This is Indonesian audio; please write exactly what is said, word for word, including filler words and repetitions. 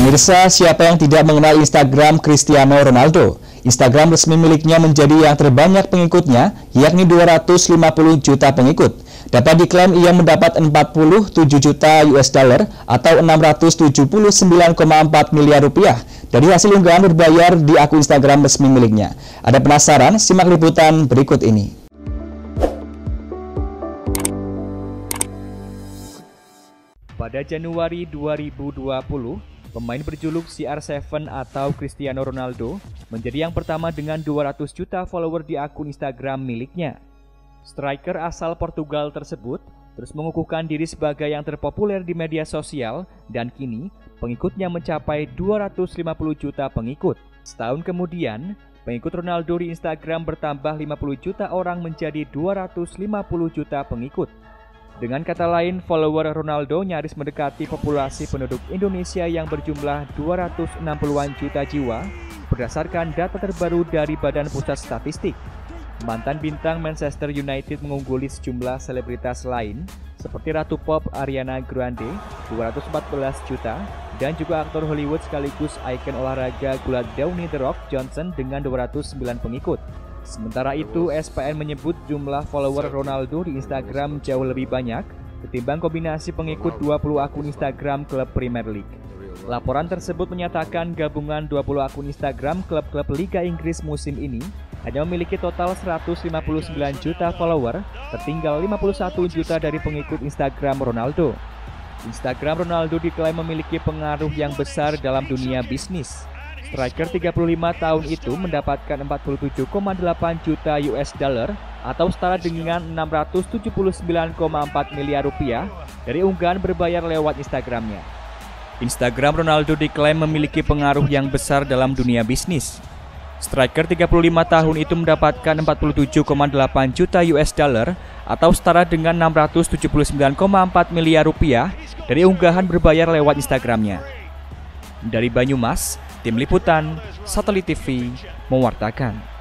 Pemirsa, siapa yang tidak mengenal Instagram Cristiano Ronaldo? Instagram resmi miliknya menjadi yang terbanyak pengikutnya, yakni dua ratus lima puluh juta pengikut. Dapat diklaim ia mendapat empat puluh tujuh juta U S dollar atau enam ratus tujuh puluh sembilan koma empat miliar rupiah dari hasil unggahan berbayar di akun Instagram resmi miliknya. Ada penasaran? Simak liputan berikut ini. Pada Januari dua ribu dua puluh, pemain berjuluk C R tujuh atau Cristiano Ronaldo menjadi yang pertama dengan dua ratus juta follower di akun Instagram miliknya. Striker asal Portugal tersebut terus mengukuhkan diri sebagai yang terpopuler di media sosial dan kini pengikutnya mencapai dua ratus lima puluh juta pengikut. Setahun kemudian, pengikut Ronaldo di Instagram bertambah lima puluh juta orang menjadi dua ratus lima puluh juta pengikut. Dengan kata lain, follower Ronaldo nyaris mendekati populasi penduduk Indonesia yang berjumlah dua ratus enam puluhan juta jiwa berdasarkan data terbaru dari Badan Pusat Statistik. Mantan bintang Manchester United mengungguli sejumlah selebritas lain seperti Ratu Pop Ariana Grande dua ratus empat belas juta dan juga aktor Hollywood sekaligus ikon olahraga gulat Dwayne The Rock Johnson dengan dua ratus sembilan pengikut. Sementara itu, S P N menyebut jumlah follower Ronaldo di Instagram jauh lebih banyak ketimbang kombinasi pengikut dua puluh akun Instagram klub Premier League. Laporan tersebut menyatakan gabungan dua puluh akun Instagram klub-klub Liga Inggris musim ini hanya memiliki total seratus lima puluh sembilan juta follower, tertinggal lima puluh satu juta dari pengikut Instagram Ronaldo. Instagram Ronaldo diklaim memiliki pengaruh yang besar dalam dunia bisnis. Striker tiga puluh lima tahun itu mendapatkan empat puluh tujuh koma delapan juta U S dollar atau setara dengan enam ratus tujuh puluh sembilan koma empat miliar rupiah dari unggahan berbayar lewat Instagramnya. Instagram Ronaldo diklaim memiliki pengaruh yang besar dalam dunia bisnis. Striker tiga puluh lima tahun itu mendapatkan empat puluh tujuh koma delapan juta U S dollar atau setara dengan enam ratus tujuh puluh sembilan koma empat miliar rupiah dari unggahan berbayar lewat Instagramnya. Dari Banyumas, Tim Liputan Satelit T V mewartakan.